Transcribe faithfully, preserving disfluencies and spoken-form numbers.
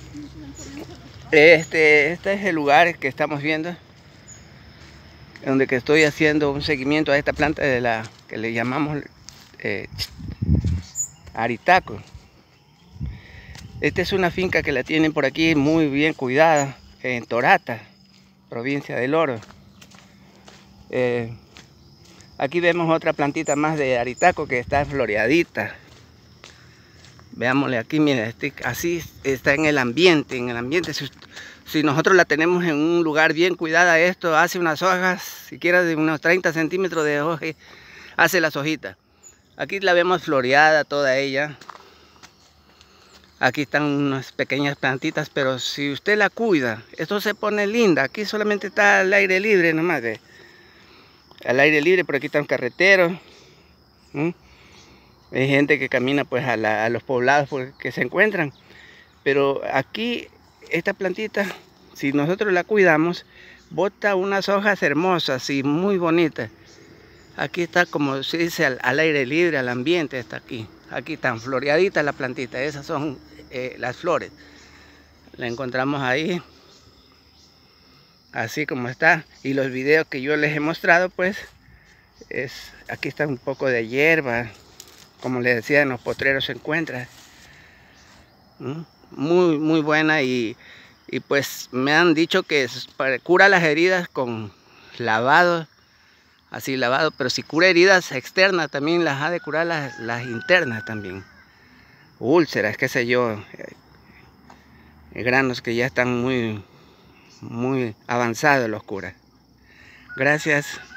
Este, este es el lugar que estamos viendo, donde que estoy haciendo un seguimiento a esta planta de la que le llamamos eh, aritaco. Esta es una finca que la tienen por aquí muy bien cuidada en Torata, provincia del Oro. Eh, aquí vemos otra plantita más de aritaco que está floreadita. Veámosle aquí, miren, este, así está en el ambiente, en el ambiente. Si, si nosotros la tenemos en un lugar bien cuidada, esto hace unas hojas, siquiera de unos treinta centímetros de hoja, hace las hojitas. Aquí la vemos floreada toda ella. Aquí están unas pequeñas plantitas, pero si usted la cuida, esto se pone linda. Aquí solamente está al aire libre nomás, de, al aire libre, por aquí está un carretero. ¿Mm? Hay gente que camina pues a, la, a los poblados que se encuentran. Pero aquí, esta plantita, si nosotros la cuidamos, bota unas hojas hermosas y muy bonitas. Aquí está, como se dice, al, al aire libre, al ambiente está aquí. Aquí están floreaditas las plantitas, esas son eh, las flores. La encontramos ahí, así como está. Y los videos que yo les he mostrado, pues, es aquí está un poco de hierba. Como les decía, en los potreros se encuentra. ¿Mm? Muy, muy buena y, y pues me han dicho que es para, cura las heridas con lavado. Así lavado, pero si cura heridas externas, también las ha de curar las, las internas también. Úlceras, qué sé yo, eh, granos que ya están muy, muy avanzados los cura. Gracias.